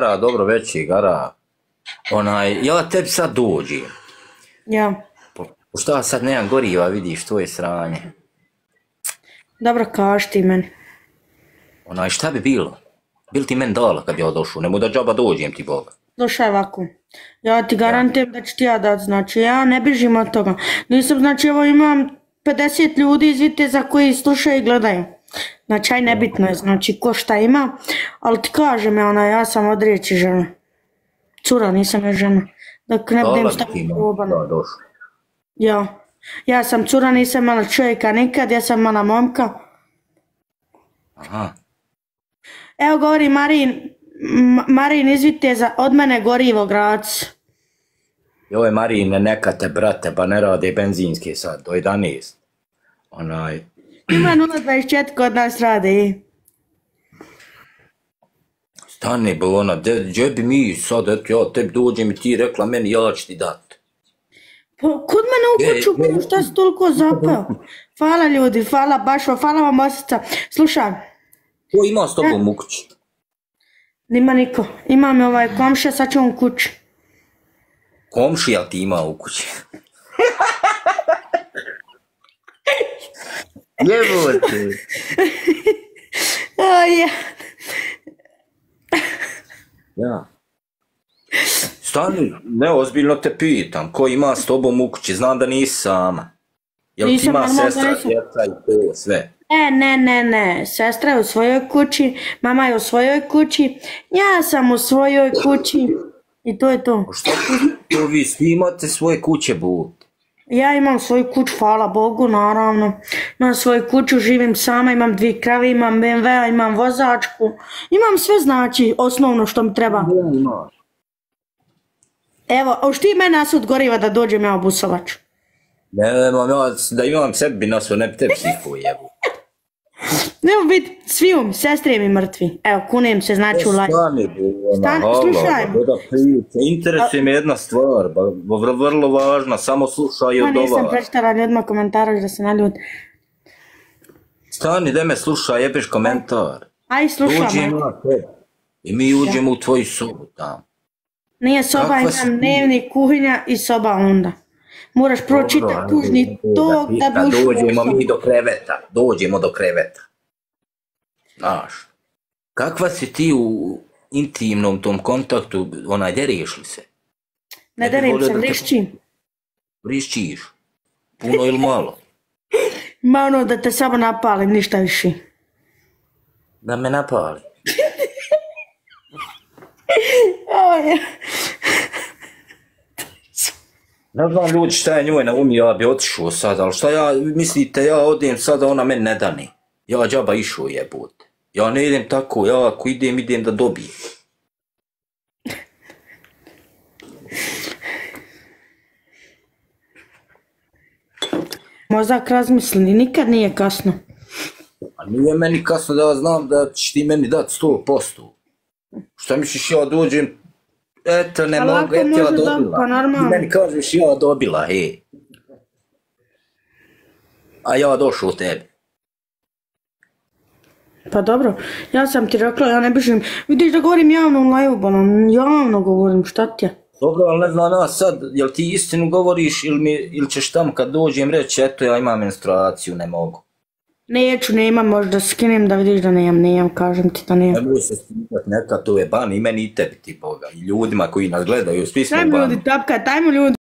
dobro veći gara. Ja tebi sad dođem. Ja. Šta sad nemam goriva, vidiš, to je sranje. Dobro, kaži ti meni. Šta bi bilo? Bil ti meni dala kad ja došao, nemoj da džaba dođem ti Boga. Slušaj ovako, ja ti garantujem da ću ti ja dat, znači ja ne bižim od toga. Nisam, znači evo imam 50 ljudi iz Viteza koji slušaju i gledaju. Znači aj nebitno je, znači ko šta ima, ali ti kažem ja sam od riječi žena. Cura, nisam ja žena. Dok ne budem s tobom probana. Ja sam cura, nisam imala čovjeka nikad, ja sam imala momka. Aha. Evo govori Marin iz Viteza, od mene gorivo grac. Joj Marine, neka te brate, pa ne rade benzinske sad, do 11. Ima 0,24 kod nas rade. Stani Bolona, gdje bi mi sad, eto ja tebi dođem i ti rekla meni, ja ću ti dat. Pa kod mene u kuću, šta si toliko zapao? Hvala ljudi, hvala Bašo, hvala vam Osica. Slušaj. Ko ima s tobom u kući? Nima niko, ima mi komšija, sad će on u kući. Komšija ti ima u kući? Jebote. Ja. Stani, neozbiljno te pitam, ko ima s tobom u kući, znam da nisi sama. Jel ti ima sestra, djeca i to sve? Ne, sestra je u svojoj kući, mama je u svojoj kući, ja sam u svojoj kući i to je to. Šta vi svi imate svoje kuće, bud? Ja imam svoju kuću, hvala Bogu, naravno. Imam svoju kuću, živim sama, imam 2 krave, imam BMW, imam vozačku. Imam sve, znači, osnovno što mi treba. Evo, hoš ti meni nasud goriva da dođem ja u Busovaču? Nemam ja, da imam sebi nasud, ne bi te psihu jebu. Nemo biti, svi sestre mi mrtvi. Evo, kunem se, znači u live. Slušaj. Interesuje me jedna stvar, vrlo važna, samo slušaj od ova. Nisam prečitala ni odmah komentara da se naljud. Stani, da me slušaj, jebeš komentar. Aj, slušam. Dođem na tebe i mi uđemo u tvoju sobu tamo. Nije soba, imam dnevnik, kuhinja i soba onda. Moraš pročitati tužni tok da bi ušlo. Dođemo mi dođemo do kreveta. Znaš, kakva si ti u intimnom tom kontaktu, deriš li se? Ne derim se, vrišćim. Vrišćiš? Puno ili malo? Ma ono da te samo napalim, ništa više. Da me napali? Ne znam ljudi šta je njoj na umi, ja bi otišao sad, ali šta mislite, ja odem sad, a ona meni ne dani. Ja džaba išao jebote. Ja ne idem tako, ja ako idem da dobijem. Mozak razmisli, nikad nije kasno. A nije meni kasno da znam da ćeš ti meni dati 100%. Šta misliš ja dođem, eto ne mogu, eto ja dobila. Ti meni kažeš ja dobila, hej. A ja došao u tebi. Pa dobro, ja sam ti rekla, ja ne bižim, vidiš da govorim javno u live-u, javno govorim, šta ti je? Dobro, ali ne znam nas sad, jel ti istinu govoriš ili ćeš tamo kad dođem reći, eto ja imam menstruaciju, ne mogu. Neću, nemam, možda skinem da vidiš da nemam, kažem ti da nemam. Nemoj se skinati, neka to je ban i meni i tebi ti Boga, i ljudima koji nas gledaju, svi smo ban. Tajmo ljudi, tapkaj, tajmo ljudi.